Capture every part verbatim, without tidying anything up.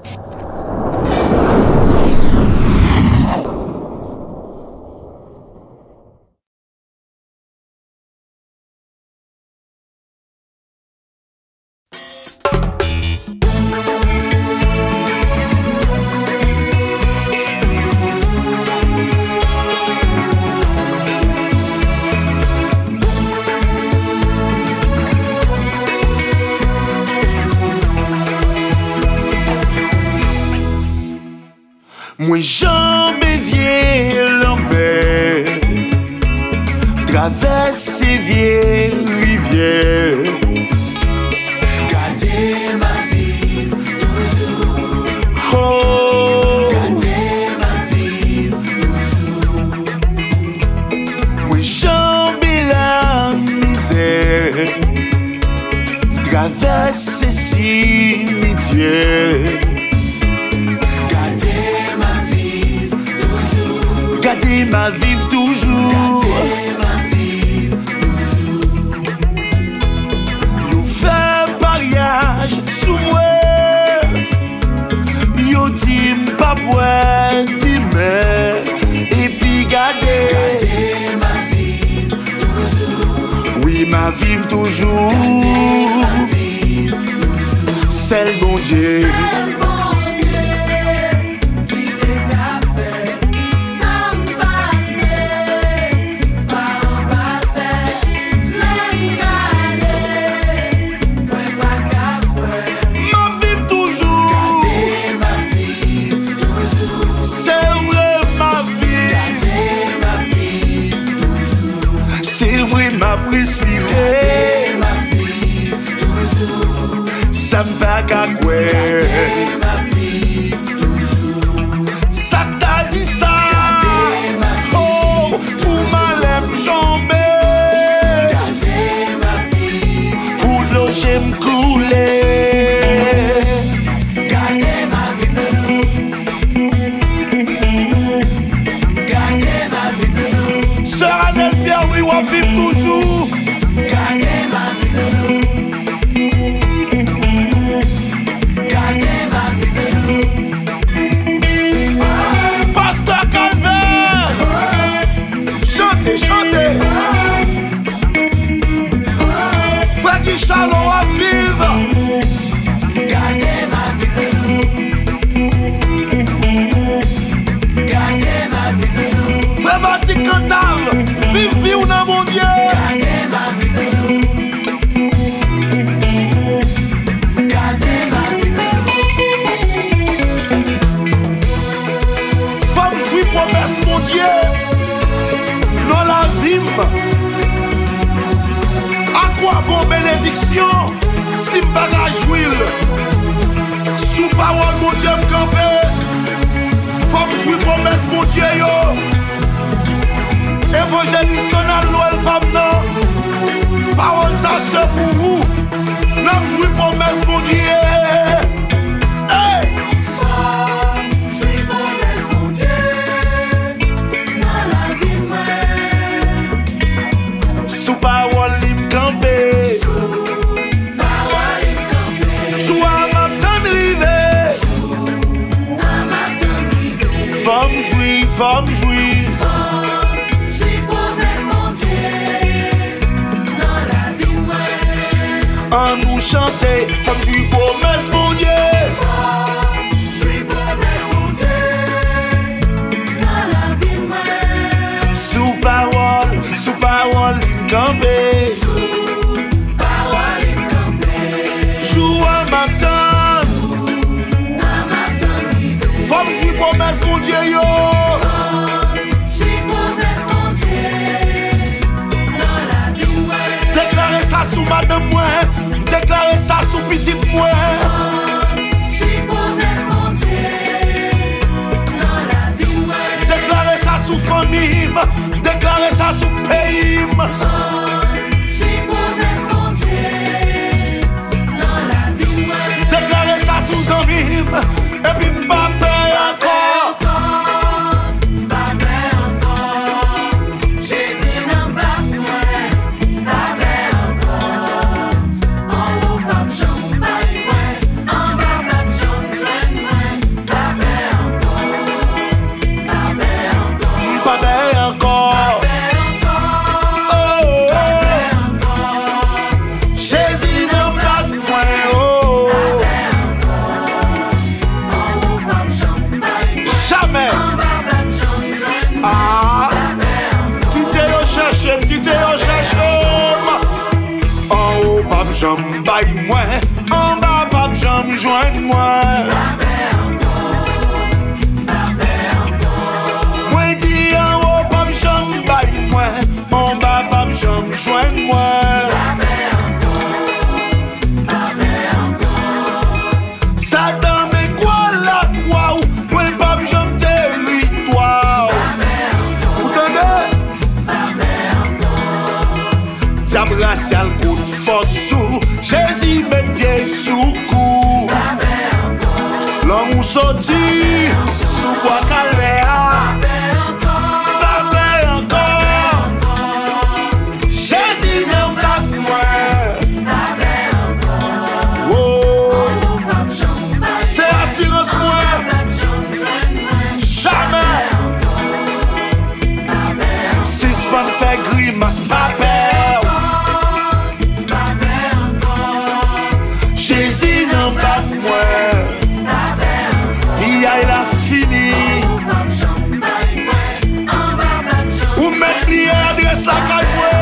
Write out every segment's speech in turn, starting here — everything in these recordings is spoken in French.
Moi jambe vieille l'emmène, traverse ces vieilles rivières. Gardez ma vie toujours. Oh, Gardez ma vie toujours. moi jambe la misère, traverse ces cimetières. Gardez ma vie toujours. Gardez ma vie toujours. Gardez ma vie toujours. Yo fait mariage sous moi. Yo dit m'pas boire demain. Et puis gardez. Gardez ma vie toujours. Oui, ma vie toujours. Gardez ma vie toujours. C'est le bon Dieu. Gardez ma vie toujours. Ça me va qu'à quoi. Gardez ma vie toujours. Ça t'a dit ça. Gardez ma vie oh, pour ma lèvre jambée. Gardez ma vie pour loger me couler. Gardez ma vie toujours. Gardez ma vie toujours. Sœur Annelle Pierre, oui, on vit toujours. Gardez ma vie toujours. Gardez ma vie toujours. Pasteur Calvaire, chantez, chantez. Frère Guy Chalon à vivre. Gardez ma vie toujours. Gardez ma vie toujours. Frère Bati Cantave, vive, vive dans mon Dieu. Gardez ma vie toujours. Gardez ma vie toujours. Femme jouit promesse mon Dieu. Dans la vie. À quoi bon bénédiction si m'pas pas jouir? Sous parole mon Dieu me camper. Femme jouit promesse mon Dieu yo. Évangéliste Donald Noël femme non. Parole ça c'est pour vous. N'a joué promesse mon Dieu. Hey! Femme, jouis promesse mon Dieu. Dans la vie même. Sous parole il me camper. Sous parole il me camper. Joue à ma tendre river. À ma tendre river. Femme jouit, femme jouit. Femme, jouis promesse mon Dieu. Dans la vie même. En nous chanter, femme jouit promesse mon Dieu. Femme, jouis promesse mon Dieu. Dans la vie même. Sous parole, sous parole il me camper. Sous parole il me camper. Joue à ma tendre. À ma tendre river. Femme jouit promesse mon Dieu yo. J'suis promesse mon Dieu. Dans la vie même. Déclarez ça sous madame moi. Déclarez ça sous petite moi. J'suis promesse mon Dieu. Dans la vie même. Déclarez ça sous famille. Déclarez ça sous pays. J'suis promesse mon Dieu. Dans la vie même. Déclarez ça sous amis. Et puis pas peur encore. Babé encore. Jezi nan bak mwen. Babé encore. En haut pap jom bay mwen. En bas pap jom jwen mwen. moi. Moi dis en haut, pas me jambe baille moi. En bas, pas me jambe joindre moi. Satan, mais quoi la croix? Moi pas me jambe territoire. Vous entendez? Diable racial coup de force sous. Jésus met pied sous cou. L'homme ou sorti sous bois caléa. Babé encore. Jésus n'a pas moi. Oh. C'est assurance moi. Jamais. Si ce pas fait grimace, pas peur. Jésus n'a pas moi. Il a fini. Ou mettre l'adresse la caille.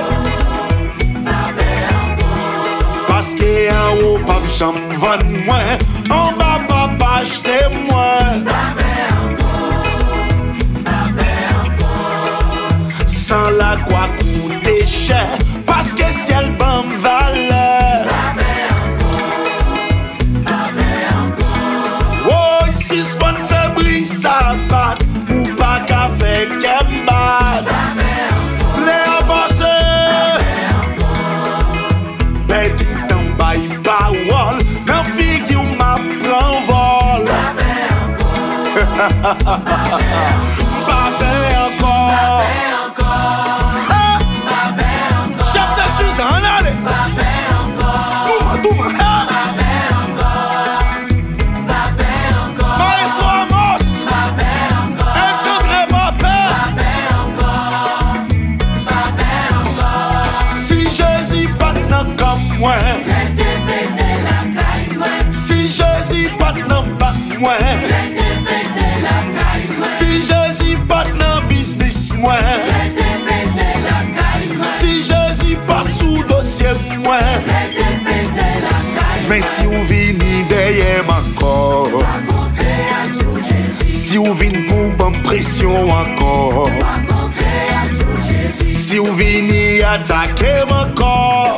Parce que en haut, pas de chambre vendre moi. En bas, papa, achetez moi. Sans la quoi coûter cher. Parce que si elle bonne valeur. Si ce bon faibli ça bat, ou pas qu'avec un bat. Les avancés, petit en bas, il bawol, non figure m'a prend vol. Babé encore. Chef de Suzanne, allez. Douma, douma, si Jésus pas dans pas moi, si Jésus pas dans business moi, si Jésus pas sous dossier moi, mais si vous venez derrière encore, si vous venez pour bonne pression encore, si vous venez attaquer mon corps.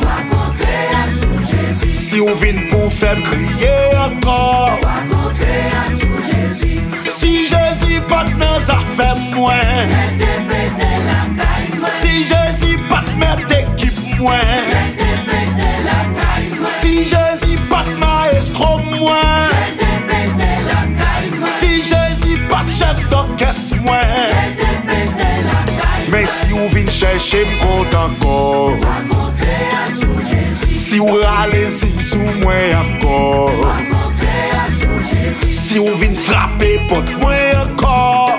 Si vous venez pour faire crier encore. Si Jésus pas dans affaires moi. Si Jésus pas de mettre équipe moi. Si Jésus pas de maestro moi. Si Jésus pas de chef d'orchestre moi. Mais si vous venez chercher me compte encore. Si vous râlez sous moi encore. Si vous venez frapper pour moi encore.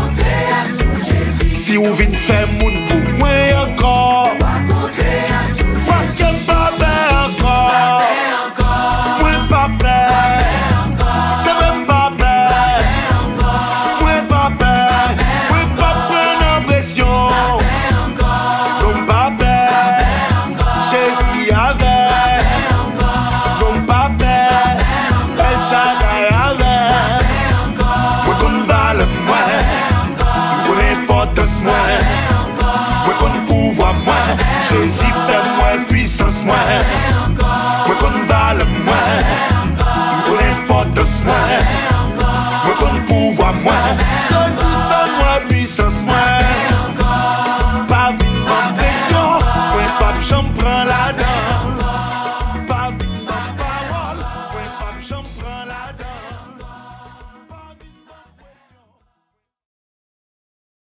Si vous venez faire moun pour moi encore. Parce que papa encore. Moi papa. C'est même papa. Moi papa. Moi papa en pression. Donc papa. Jésus avait. Donc papa. El Shaddai avait. Moi qu'on valeur moi. Moi l'importance moi. Moi qu'on pouvoir moi. Jésus fait moi puissance moi. Moi qu'on valeur moi. Moi l'importance moi. Moi qu'on pouvoir moi. Jésus fait moi puissance moi.